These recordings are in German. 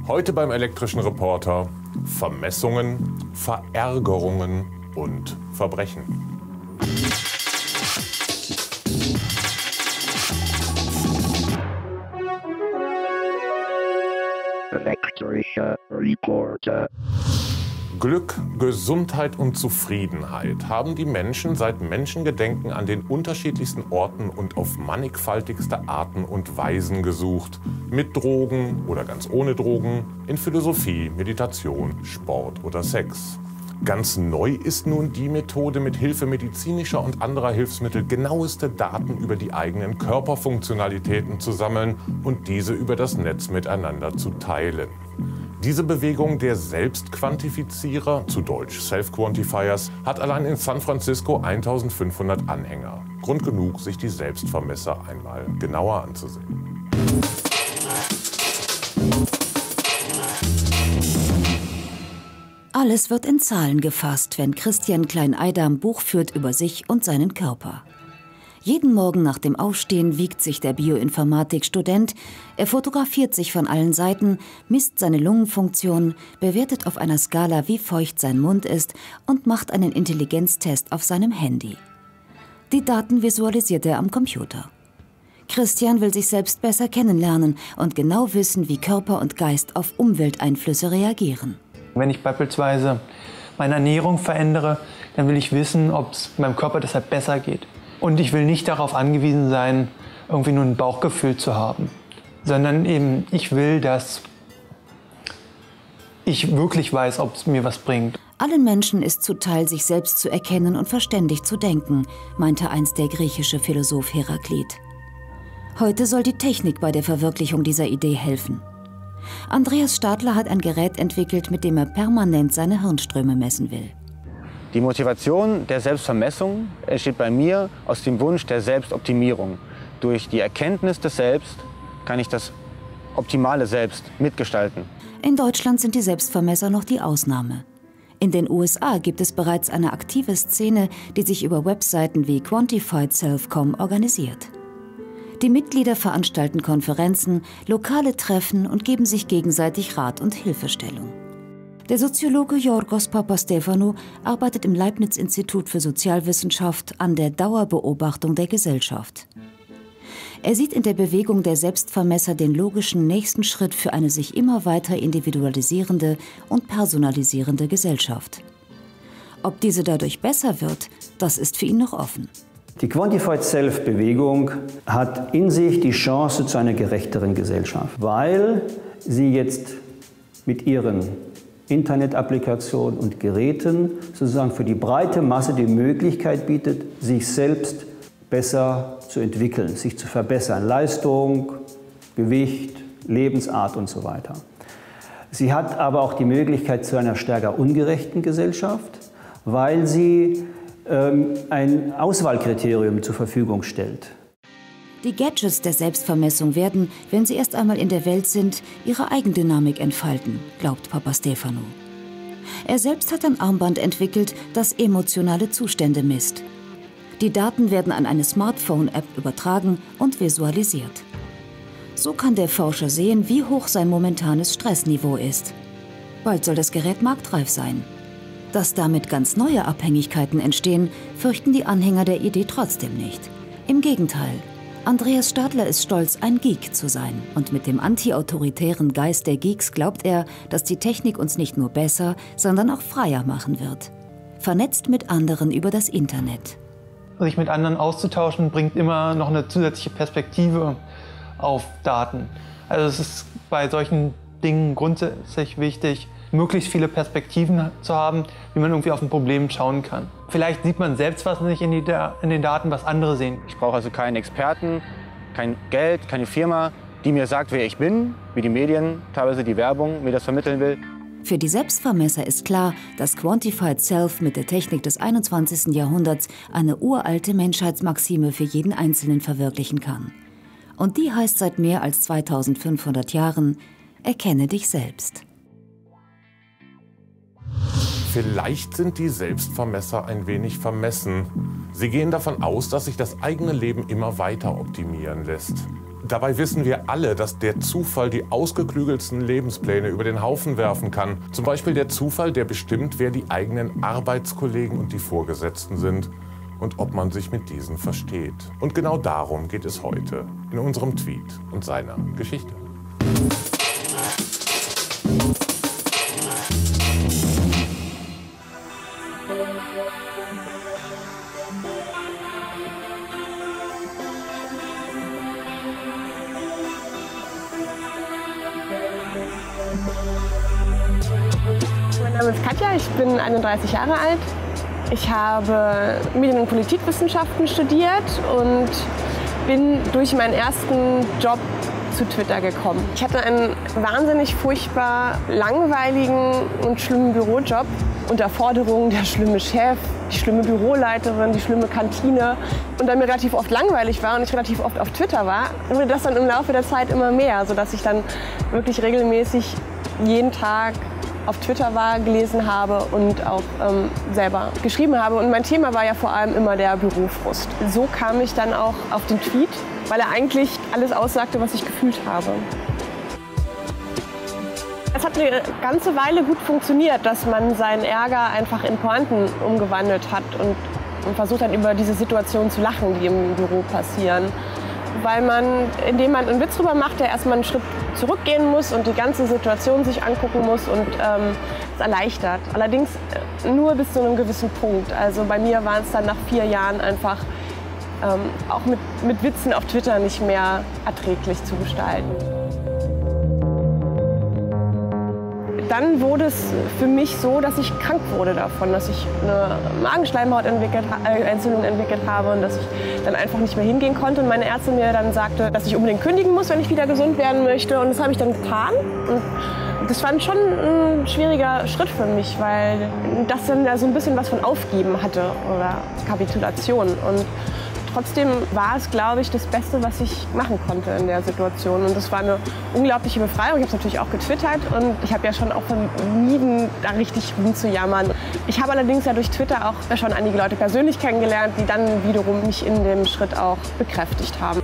Heute beim Elektrischen Reporter: Vermessungen, Verärgerungen und Verbrechen. Elektrischer Reporter. Glück, Gesundheit und Zufriedenheit haben die Menschen seit Menschengedenken an den unterschiedlichsten Orten und auf mannigfaltigste Arten und Weisen gesucht. Mit Drogen oder ganz ohne Drogen, in Philosophie, Meditation, Sport oder Sex. Ganz neu ist nun die Methode, mit Hilfe medizinischer und anderer Hilfsmittel genaueste Daten über die eigenen Körperfunktionalitäten zu sammeln und diese über das Netz miteinander zu teilen. Diese Bewegung der Selbstquantifizierer, zu Deutsch Self-Quantifiers, hat allein in San Francisco 1500 Anhänger. Grund genug, sich die Selbstvermesser einmal genauer anzusehen. Alles wird in Zahlen gefasst, wenn Christian Klein-Eidam Buch führt über sich und seinen Körper. Jeden Morgen nach dem Aufstehen wiegt sich der Bioinformatik-Student, er fotografiert sich von allen Seiten, misst seine Lungenfunktion, bewertet auf einer Skala, wie feucht sein Mund ist und macht einen Intelligenztest auf seinem Handy. Die Daten visualisiert er am Computer. Christian will sich selbst besser kennenlernen und genau wissen, wie Körper und Geist auf Umwelteinflüsse reagieren. Wenn ich beispielsweise meine Ernährung verändere, dann will ich wissen, ob es meinem Körper deshalb besser geht. Und ich will nicht darauf angewiesen sein, irgendwie nur ein Bauchgefühl zu haben, sondern eben ich will, dass ich wirklich weiß, ob es mir was bringt. Allen Menschen ist zuteil, sich selbst zu erkennen und verständig zu denken, meinte einst der griechische Philosoph Heraklit. Heute soll die Technik bei der Verwirklichung dieser Idee helfen. Andreas Stadler hat ein Gerät entwickelt, mit dem er permanent seine Hirnströme messen will. Die Motivation der Selbstvermessung entsteht bei mir aus dem Wunsch der Selbstoptimierung. Durch die Erkenntnis des Selbst kann ich das optimale Selbst mitgestalten. In Deutschland sind die Selbstvermesser noch die Ausnahme. In den USA gibt es bereits eine aktive Szene, die sich über Webseiten wie QuantifiedSelf.com organisiert. Die Mitglieder veranstalten Konferenzen, lokale Treffen und geben sich gegenseitig Rat und Hilfestellung. Der Soziologe Yorgos Papastefanou arbeitet im Leibniz-Institut für Sozialwissenschaft an der Dauerbeobachtung der Gesellschaft. Er sieht in der Bewegung der Selbstvermesser den logischen nächsten Schritt für eine sich immer weiter individualisierende und personalisierende Gesellschaft. Ob diese dadurch besser wird, das ist für ihn noch offen. Die Quantified Self-Bewegung hat in sich die Chance zu einer gerechteren Gesellschaft, weil sie jetzt mit ihren Internet-Applikationen und Geräten sozusagen für die breite Masse die Möglichkeit bietet, sich selbst besser zu entwickeln, sich zu verbessern. Leistung, Gewicht, Lebensart und so weiter. Sie hat aber auch die Möglichkeit zu einer stärker ungerechten Gesellschaft, weil sie ein Auswahlkriterium zur Verfügung stellt. Die Gadgets der Selbstvermessung werden, wenn sie erst einmal in der Welt sind, ihre Eigendynamik entfalten, glaubt Papastefanou. Er selbst hat ein Armband entwickelt, das emotionale Zustände misst. Die Daten werden an eine Smartphone-App übertragen und visualisiert. So kann der Forscher sehen, wie hoch sein momentanes Stressniveau ist. Bald soll das Gerät marktreif sein. Dass damit ganz neue Abhängigkeiten entstehen, fürchten die Anhänger der Idee trotzdem nicht. Im Gegenteil. Andreas Stadler ist stolz, ein Geek zu sein. Und mit dem anti-autoritären Geist der Geeks glaubt er, dass die Technik uns nicht nur besser, sondern auch freier machen wird. Vernetzt mit anderen über das Internet. Sich mit anderen auszutauschen, bringt immer noch eine zusätzliche Perspektive auf Daten. Also es ist bei solchen Dingen grundsätzlich wichtig, möglichst viele Perspektiven zu haben, wie man irgendwie auf ein Problem schauen kann. Vielleicht sieht man selbst was nicht in den Daten, was andere sehen. Ich brauche also keinen Experten, kein Geld, keine Firma, die mir sagt, wer ich bin, wie die Medien, teilweise die Werbung mir das vermitteln will. Für die Selbstvermesser ist klar, dass Quantified Self mit der Technik des 21. Jahrhunderts eine uralte Menschheitsmaxime für jeden Einzelnen verwirklichen kann. Und die heißt seit mehr als 2500 Jahren: Erkenne dich selbst. Vielleicht sind die Selbstvermesser ein wenig vermessen. Sie gehen davon aus, dass sich das eigene Leben immer weiter optimieren lässt. Dabei wissen wir alle, dass der Zufall die ausgeklügelsten Lebenspläne über den Haufen werfen kann. Zum Beispiel der Zufall, der bestimmt, wer die eigenen Arbeitskollegen und die Vorgesetzten sind und ob man sich mit diesen versteht. Und genau darum geht es heute in unserem Tweet und seiner Geschichte. Mein Name ist Katja, ich bin 31 Jahre alt. Ich habe Medien- und Politikwissenschaften studiert und bin durch meinen ersten Job zu Twitter gekommen. Ich hatte einen wahnsinnig furchtbar langweiligen und schlimmen Bürojob. Unterforderungen, der schlimme Chef, die schlimme Büroleiterin, die schlimme Kantine. Und da mir relativ oft langweilig war und ich relativ oft auf Twitter war, wurde das dann im Laufe der Zeit immer mehr, sodass ich dann wirklich regelmäßig jeden Tag auf Twitter war, gelesen habe und auch selber geschrieben habe. Und mein Thema war ja vor allem immer der Bürofrust. So kam ich dann auch auf den Tweet, weil er eigentlich alles aussagte, was ich gefühlt habe. Es hat eine ganze Weile gut funktioniert, dass man seinen Ärger einfach in Pointen umgewandelt hat und versucht hat, über diese Situationen zu lachen, die im Büro passieren. Weil man, indem man einen Witz drüber macht, der erstmal einen Schritt zurückgehen muss und die ganze Situation sich angucken muss und es erleichtert. Allerdings nur bis zu einem gewissen Punkt. Also bei mir waren es dann nach 4 Jahren einfach auch mit Witzen auf Twitter nicht mehr erträglich zu gestalten. Dann wurde es für mich so, dass ich krank wurde davon, dass ich eine Magenschleimhautentzündung entwickelt habe und dass ich dann einfach nicht mehr hingehen konnte. Und meine Ärztin mir dann sagte, dass ich unbedingt kündigen muss, wenn ich wieder gesund werden möchte. Und das habe ich dann getan. Und das war schon ein schwieriger Schritt für mich, weil das dann so ein bisschen was von Aufgeben hatte oder Kapitulation. Und trotzdem war es, glaube ich, das Beste, was ich machen konnte in der Situation. Und das war eine unglaubliche Befreiung. Ich habe es natürlich auch getwittert und ich habe ja schon auch vermieden, da richtig rumzujammern. Ich habe allerdings ja durch Twitter auch schon einige Leute persönlich kennengelernt, die dann wiederum mich in dem Schritt auch bekräftigt haben.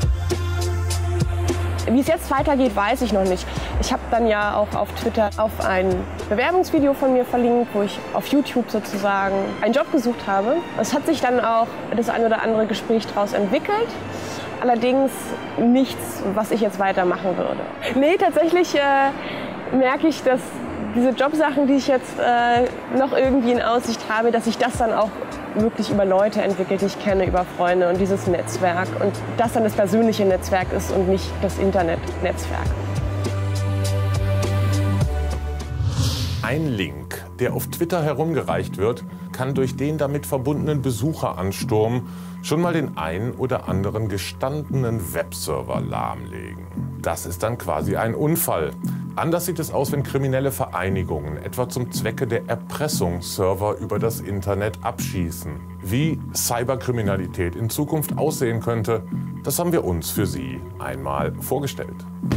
Wie es jetzt weitergeht, weiß ich noch nicht. Ich habe dann ja auch auf Twitter auf ein Bewerbungsvideo von mir verlinkt, wo ich auf YouTube sozusagen einen Job gesucht habe. Es hat sich dann auch das ein oder andere Gespräch daraus entwickelt. Allerdings nichts, was ich jetzt weitermachen würde. Nee, tatsächlich merke ich, dass diese Jobsachen, die ich jetzt noch irgendwie in Aussicht habe, dass sich das dann auch wirklich über Leute entwickelt, die ich kenne, über Freunde und dieses Netzwerk. Und das dann das persönliche Netzwerk ist und nicht das Internetnetzwerk. Ein Link, der auf Twitter herumgereicht wird, kann durch den damit verbundenen Besucheransturm schon mal den einen oder anderen gestandenen Webserver lahmlegen. Das ist dann quasi ein Unfall. Anders sieht es aus, wenn kriminelle Vereinigungen etwa zum Zwecke der Erpressung Server über das Internet abschießen. Wie Cyberkriminalität in Zukunft aussehen könnte, das haben wir uns für Sie einmal vorgestellt.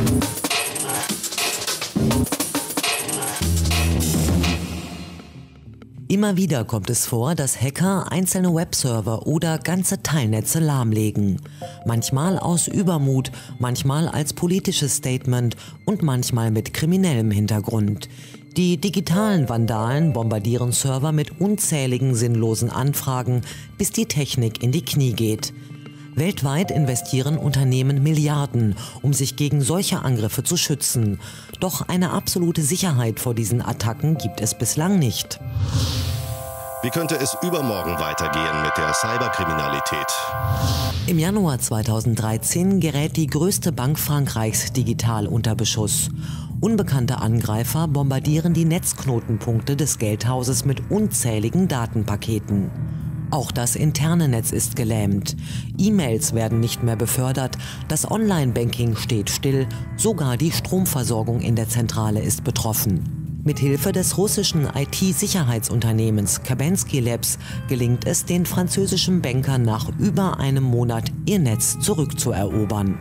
Immer wieder kommt es vor, dass Hacker einzelne Webserver oder ganze Teilnetze lahmlegen. Manchmal aus Übermut, manchmal als politisches Statement und manchmal mit kriminellem Hintergrund. Die digitalen Vandalen bombardieren Server mit unzähligen sinnlosen Anfragen, bis die Technik in die Knie geht. Weltweit investieren Unternehmen Milliarden, um sich gegen solche Angriffe zu schützen. Doch eine absolute Sicherheit vor diesen Attacken gibt es bislang nicht. Wie könnte es übermorgen weitergehen mit der Cyberkriminalität? Im Januar 2013 gerät die größte Bank Frankreichs digital unter Beschuss. Unbekannte Angreifer bombardieren die Netzknotenpunkte des Geldhauses mit unzähligen Datenpaketen. Auch das interne Netz ist gelähmt. E-Mails werden nicht mehr befördert, das Online-Banking steht still, sogar die Stromversorgung in der Zentrale ist betroffen. Mithilfe des russischen IT-Sicherheitsunternehmens Kaspersky Labs gelingt es den französischen Bankern nach über einem Monat, ihr Netz zurückzuerobern.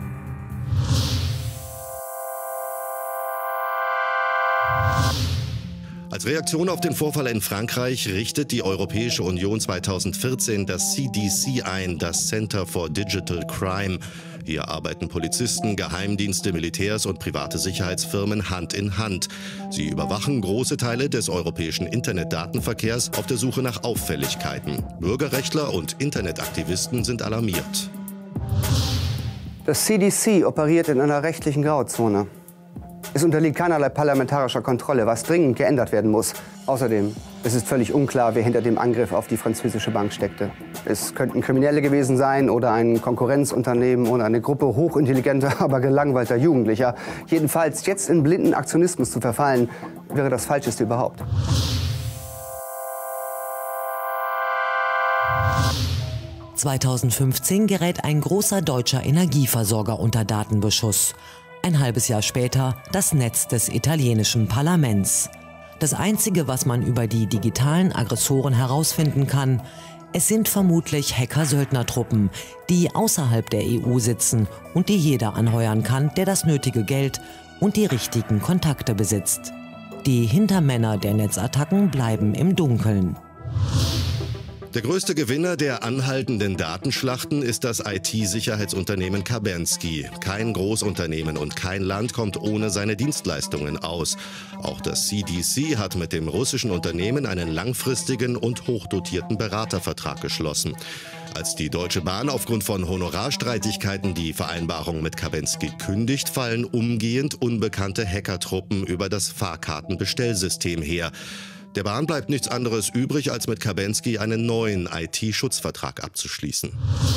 Als Reaktion auf den Vorfall in Frankreich richtet die Europäische Union 2014 das CDC ein, das Center for Digital Crime. Hier arbeiten Polizisten, Geheimdienste, Militärs und private Sicherheitsfirmen Hand in Hand. Sie überwachen große Teile des europäischen Internetdatenverkehrs auf der Suche nach Auffälligkeiten. Bürgerrechtler und Internetaktivisten sind alarmiert. Das CDC operiert in einer rechtlichen Grauzone. Es unterliegt keinerlei parlamentarischer Kontrolle, was dringend geändert werden muss. Außerdem ist es völlig unklar, wer hinter dem Angriff auf die französische Bank steckte. Es könnten Kriminelle gewesen sein oder ein Konkurrenzunternehmen oder eine Gruppe hochintelligenter, aber gelangweilter Jugendlicher. Jedenfalls jetzt in blinden Aktionismus zu verfallen, wäre das Falscheste überhaupt. (2015) gerät ein großer deutscher Energieversorger unter Datenbeschuss. Ein halbes Jahr später das Netz des italienischen Parlaments. Das Einzige, was man über die digitalen Aggressoren herausfinden kann, es sind vermutlich Hacker-Söldnertruppen, die außerhalb der EU sitzen und die jeder anheuern kann, der das nötige Geld und die richtigen Kontakte besitzt. Die Hintermänner der Netzattacken bleiben im Dunkeln. Der größte Gewinner der anhaltenden Datenschlachten ist das IT-Sicherheitsunternehmen Kaspersky. Kein Großunternehmen und kein Land kommt ohne seine Dienstleistungen aus. Auch das CDC hat mit dem russischen Unternehmen einen langfristigen und hochdotierten Beratervertrag geschlossen. Als die Deutsche Bahn aufgrund von Honorarstreitigkeiten die Vereinbarung mit Kaspersky kündigt, fallen umgehend unbekannte Hackertruppen über das Fahrkartenbestellsystem her. Der Bahn bleibt nichts anderes übrig, als mit Kaspersky einen neuen IT-Schutzvertrag abzuschließen.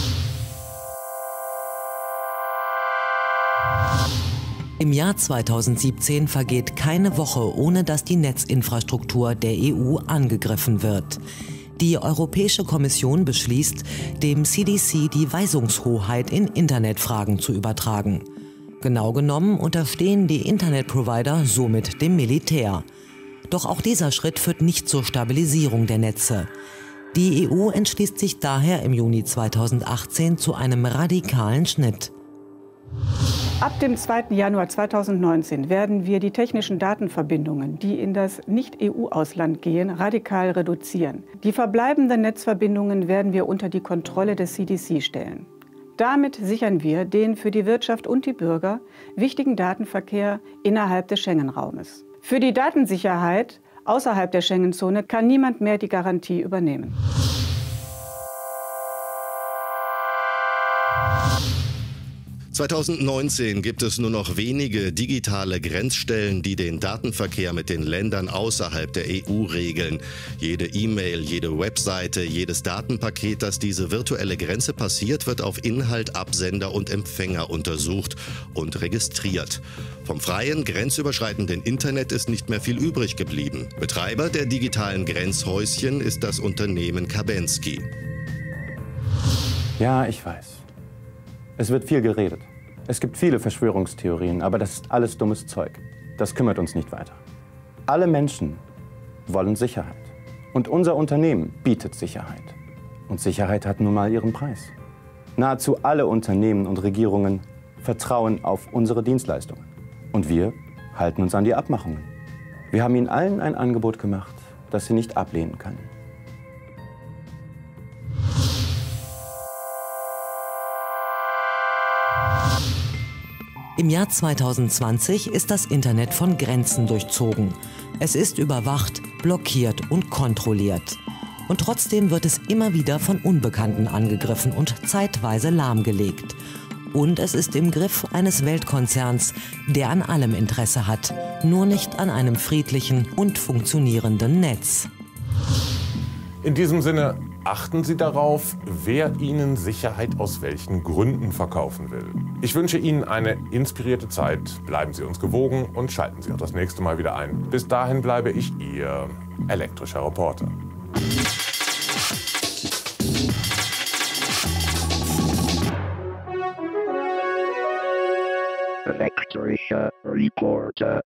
Im Jahr 2017 vergeht keine Woche, ohne dass die Netzinfrastruktur der EU angegriffen wird. Die Europäische Kommission beschließt, dem CDC die Weisungshoheit in Internetfragen zu übertragen. Genau genommen unterstehen die Internetprovider somit dem Militär. Doch auch dieser Schritt führt nicht zur Stabilisierung der Netze. Die EU entschließt sich daher im Juni 2018 zu einem radikalen Schnitt. Ab dem 2. Januar 2019 werden wir die technischen Datenverbindungen, die in das Nicht-EU-Ausland gehen, radikal reduzieren. Die verbleibenden Netzverbindungen werden wir unter die Kontrolle des CDC stellen. Damit sichern wir den für die Wirtschaft und die Bürger wichtigen Datenverkehr innerhalb des Schengen-Raumes. Für die Datensicherheit außerhalb der Schengen-Zone kann niemand mehr die Garantie übernehmen. (2019) gibt es nur noch wenige digitale Grenzstellen, die den Datenverkehr mit den Ländern außerhalb der EU regeln. Jede E-Mail, jede Webseite, jedes Datenpaket, das diese virtuelle Grenze passiert, wird auf Inhalt, Absender und Empfänger untersucht und registriert. Vom freien, grenzüberschreitenden Internet ist nicht mehr viel übrig geblieben. Betreiber der digitalen Grenzhäuschen ist das Unternehmen Kaspersky. Ja, ich weiß. Es wird viel geredet. Es gibt viele Verschwörungstheorien, aber das ist alles dummes Zeug. Das kümmert uns nicht weiter. Alle Menschen wollen Sicherheit. Und unser Unternehmen bietet Sicherheit. Und Sicherheit hat nun mal ihren Preis. Nahezu alle Unternehmen und Regierungen vertrauen auf unsere Dienstleistungen. Und wir halten uns an die Abmachungen. Wir haben ihnen allen ein Angebot gemacht, das sie nicht ablehnen können. Im Jahr 2020 ist das Internet von Grenzen durchzogen. Es ist überwacht, blockiert und kontrolliert. Und trotzdem wird es immer wieder von Unbekannten angegriffen und zeitweise lahmgelegt. Und es ist im Griff eines Weltkonzerns, der an allem Interesse hat, nur nicht an einem friedlichen und funktionierenden Netz. In diesem Sinne, achten Sie darauf, wer Ihnen Sicherheit aus welchen Gründen verkaufen will. Ich wünsche Ihnen eine inspirierte Zeit. Bleiben Sie uns gewogen und schalten Sie auch das nächste Mal wieder ein. Bis dahin bleibe ich Ihr elektrischer Reporter. Elektrischer Reporter.